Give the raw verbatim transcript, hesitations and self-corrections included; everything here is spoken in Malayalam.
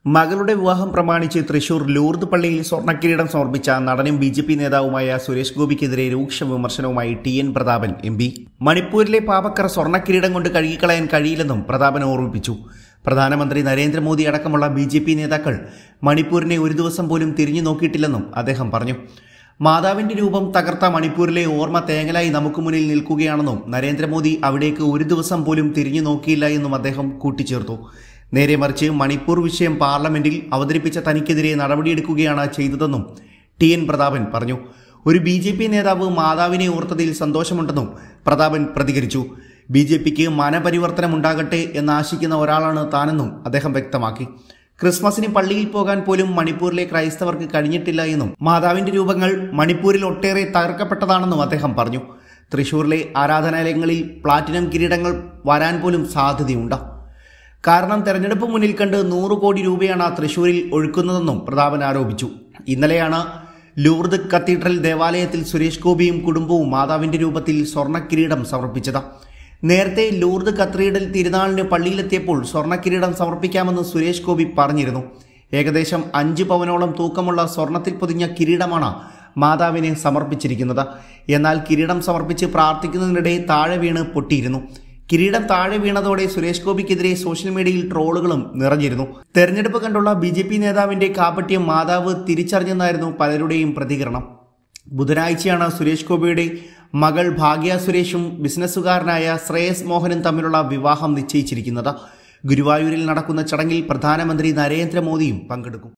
മകളുടെ വിവാഹം പ്രമാണിച്ച് തൃശൂർ ലൂർദ് പള്ളിയിൽ സ്വർണ്ണക്കിരീടം സമർപ്പിച്ച നടനും ബി ജെ പി നേതാവുമായ സുരേഷ് ഗോപിക്കെതിരെ രൂക്ഷ വിമർശനവുമായി T N Prathapan M P. മണിപ്പൂരിലെ പാവക്കർ സ്വർണ്ണക്കിരീടം കൊണ്ട് കഴുകിക്കളയാൻ കഴിയില്ലെന്നും പ്രതാപൻ ഓർമ്മിപ്പിച്ചു. പ്രധാനമന്ത്രി നരേന്ദ്രമോദി അടക്കമുള്ള ബി ജെ പി നേതാക്കൾ മണിപ്പൂരിനെ ഒരു ദിവസം പോലും തിരിഞ്ഞു നോക്കിയിട്ടില്ലെന്നും അദ്ദേഹം പറഞ്ഞു. മാതാവിന്റെ രൂപം തകർത്ത മണിപ്പൂരിലെ ഓർമ്മ തേങ്ങലായി നമുക്ക് മുന്നിൽ നിൽക്കുകയാണെന്നും നരേന്ദ്രമോദി അവിടേക്ക് ഒരു ദിവസം പോലും തിരിഞ്ഞു നോക്കിയില്ല എന്നും അദ്ദേഹം കൂട്ടിച്ചേർത്തു. നേരെ മറിച്ച് മണിപ്പൂർ വിഷയം പാർലമെന്റിൽ അവതരിപ്പിച്ച തനിക്കെതിരെ നടപടിയെടുക്കുകയാണ് ചെയ്തതെന്നും ടി എൻ പ്രതാപൻ പറഞ്ഞു. ഒരു ബി ജെ പി നേതാവ് മാതാവിനെ ഓർത്തതിൽ സന്തോഷമുണ്ടെന്നും പ്രതാപൻ പ്രതികരിച്ചു. ബി ജെ പിക്ക് മനപരിവർത്തനമുണ്ടാകട്ടെ എന്ന് ആശിക്കുന്ന ഒരാളാണ് താനെന്നും അദ്ദേഹം വ്യക്തമാക്കി. ക്രിസ്മസിന് പള്ളിയിൽ പോകാൻ പോലും മണിപ്പൂരിലെ ക്രൈസ്തവർക്ക് കഴിഞ്ഞിട്ടില്ല എന്നും മാതാവിന്റെ രൂപങ്ങൾ മണിപ്പൂരിൽ ഒട്ടേറെ തകർക്കപ്പെട്ടതാണെന്നും അദ്ദേഹം പറഞ്ഞു. തൃശൂരിലെ ആരാധനാലയങ്ങളിൽ പ്ലാറ്റിനം കിരീടങ്ങൾ വരാൻ പോലും സാധ്യതയുണ്ട്. കാരണം തെരഞ്ഞെടുപ്പ് മുന്നിൽ കണ്ട് നൂറ് കോടി രൂപയാണ് തൃശൂരിൽ ഒഴുക്കുന്നതെന്നും പ്രതാപൻ ആരോപിച്ചു. ഇന്നലെയാണ് ലൂർദ് കത്തീഡ്രൽ ദേവാലയത്തിൽ സുരേഷ് ഗോപിയും കുടുംബവും മാതാവിന്റെ രൂപത്തിൽ സ്വർണ്ണക്കിരീടം സമർപ്പിച്ചത്. നേരത്തെ ലൂർദ് കത്തീഡ്രൽ തിരുനാളിന് പള്ളിയിലെത്തിയപ്പോൾ സ്വർണ്ണക്കിരീടം സമർപ്പിക്കാമെന്ന് സുരേഷ് ഗോപി പറഞ്ഞിരുന്നു. ഏകദേശം അഞ്ച് പവനോളം തൂക്കമുള്ള സ്വർണത്തിൽ പൊതിഞ്ഞ കിരീടമാണ് മാതാവിനെ സമർപ്പിച്ചിരിക്കുന്നത്. എന്നാൽ കിരീടം സമർപ്പിച്ച് പ്രാർത്ഥിക്കുന്നതിനിടെ താഴെ വീണ് പൊട്ടിയിരുന്നു. കിരീടം താഴെ വീണതോടെ സുരേഷ് ഗോപിക്കെതിരെ സോഷ്യൽ മീഡിയയിൽ ട്രോളുകളും നിറഞ്ഞിരുന്നു. തെരഞ്ഞെടുപ്പ് കണ്ടുള്ള ബി ജെ പി നേതാവിന്റെ കാപട്യം മാതാവ് തിരിച്ചറിഞ്ഞെന്നായിരുന്നു പലരുടെയും പ്രതികരണം. ബുധനാഴ്ചയാണ് സുരേഷ് ഗോപിയുടെ മകൾ ഭാഗ്യ സുരേഷും ബിസിനസ്സുകാരനായ ശ്രേയസ് മോഹനും തമ്മിലുള്ള വിവാഹം നിശ്ചയിച്ചിരിക്കുന്നത്. ഗുരുവായൂരിൽ നടക്കുന്ന ചടങ്ങിൽ പ്രധാനമന്ത്രി നരേന്ദ്രമോദിയും പങ്കെടുക്കും.